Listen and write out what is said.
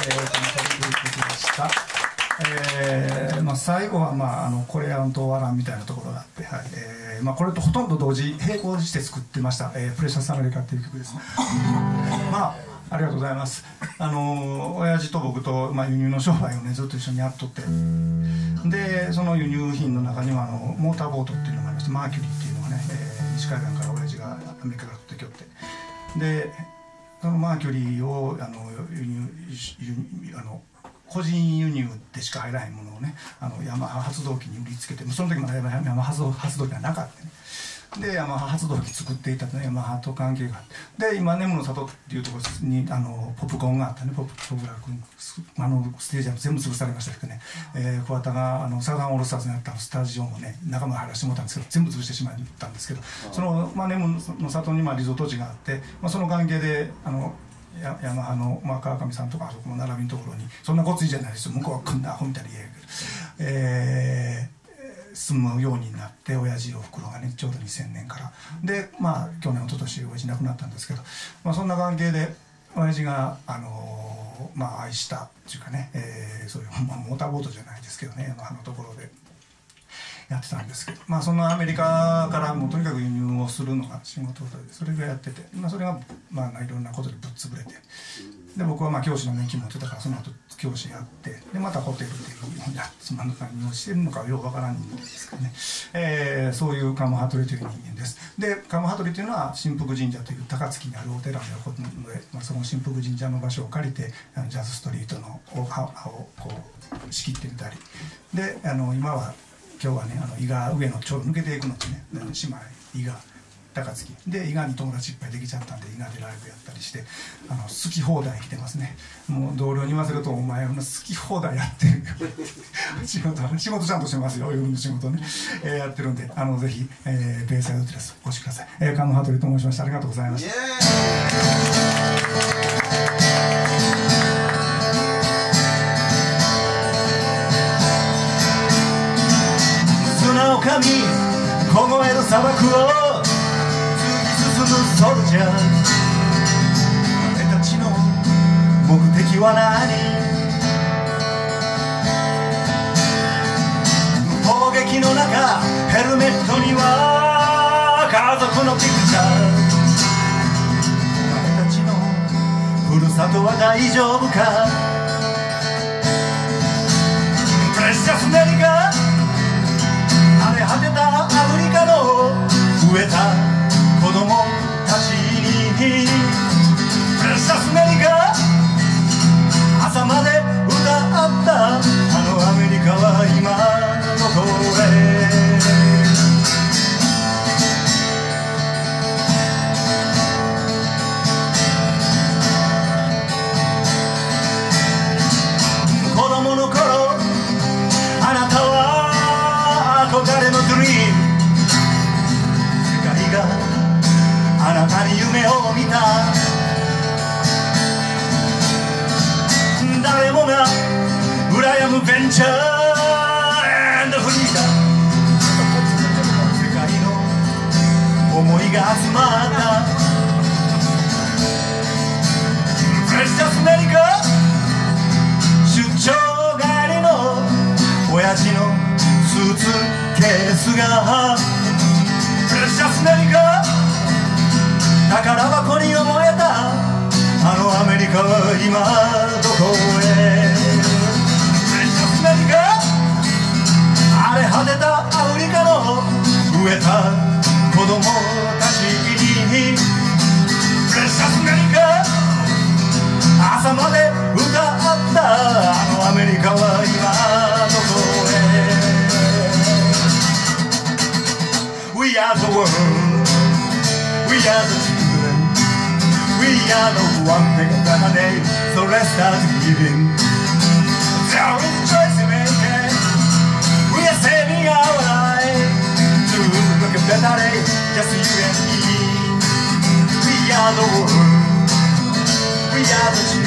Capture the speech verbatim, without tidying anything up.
えー、ということでした。えーまあ、最後は、まあ、あのこれやんと終わらんみたいなところがあって、はい、えーまあ、これとほとんど同時並行して作ってました「えー、プレシャスアメリカ」っていう曲です。まあありがとうございます。あの親父と僕と、まあ、輸入の商売をねずっと一緒にやっとって、でその輸入品の中にはあのモーターボートっていうのがありまして、マーキュリーっていうのがね、えー、西海岸から親父がアメリカから取ってきよって、でそのマーキュリーをあの輸入輸あの個人輸入でしか入らないものをね、あのヤマハ発動機に売りつけて、その時まだヤマハ発動発動機がなかったね。でヤマハ発動機作っていたとね、ヤマハと関係があって、で今ネムの里っていうところにあのポップコーンがあったね、ポップポプラ君あのステージは全部潰されましたけどね、えー、桑田があのサザンオールスターズになったスタジオもね仲間入らしてもらったんですけど、全部潰してしまったんですけど、その、まあ、ネムの里にまあリゾート地があって、まあ、その関係であのヤマハの、まあ、川上さんとかあそこの並びのところにそんなごついじゃないですよ、向こうはこんなアホみたいに言えるけど、えー住むようになって、親父おふくろがねちょうどにせんねんからで、まあ去年一昨年親父亡くなったんですけど、まあ、そんな関係で親父があのー、まあ愛したっていうかね、えー、そういう、まあ、モーターボートじゃないですけどね、あのところでやってたんですけど、まあそのアメリカからもうとにかく輸入をするのが仕事で、それぐらいやってて、まあ、それがまあいろんなことでぶっ潰れて、で僕はまあ教師の年金持ってたから、その後教師やって、でまたホテルっていうやつ何をしてるのかよくわからんんですけどね、えー、そういう鴨羽鳥という人間です。で鴨羽鳥というのは真福神社という高槻にあるお寺の横で、まあ、その真福神社の場所を借りてジャズストリートのをこう仕切ってみたりで、あの今は今日はねあの伊賀上のちょうど抜けていくのでね、姉妹伊賀高槻で伊賀に友達いっぱいできちゃったんで、伊賀でライブやったりして、あの好き放題来てますね。もう同僚に言わせると「お前好き放題やってる仕事はね、仕事ちゃんとしてますよ、夜の仕事ね、えー、やってるんで、あのぜひ、えー、ベイサイドテラスお越しください。えー、鴨羽鳥と申しました。ありがとうございました。 砂を噛み凍える砂漠を突き進むソルジャー、俺たちの目的は何？砲撃の中ヘルメットには家族のピクチャー、俺たちのふるさとは大丈夫か？プレシャスメリカ荒れ果てたアフリカの飢えた子供たちに、プレシャスメリカ朝まで歌ったあのアメリカは今どこへ？子供の頃あなたは憧れのドリーム、世界があなたに夢を見た、誰もが羨むベンチャーエンドフリーダム、世界の思いが集まったプレシャスメリカ、出張帰りの親父のスーツケースがプレシャスメリカ、宝箱に思えたあのアメリカは今どこへ？プレシャスメリカ荒れ果てたアフリカの飢えた子供たちに、プレシャスメリカ朝まで歌ったあのアメリカは今どこへ？ We are the world, we are the children, we are the one thing that a day, so let's start giving. There is a choice to make, we are saving our life to look a better day, just you and me. We are the world, we are the children.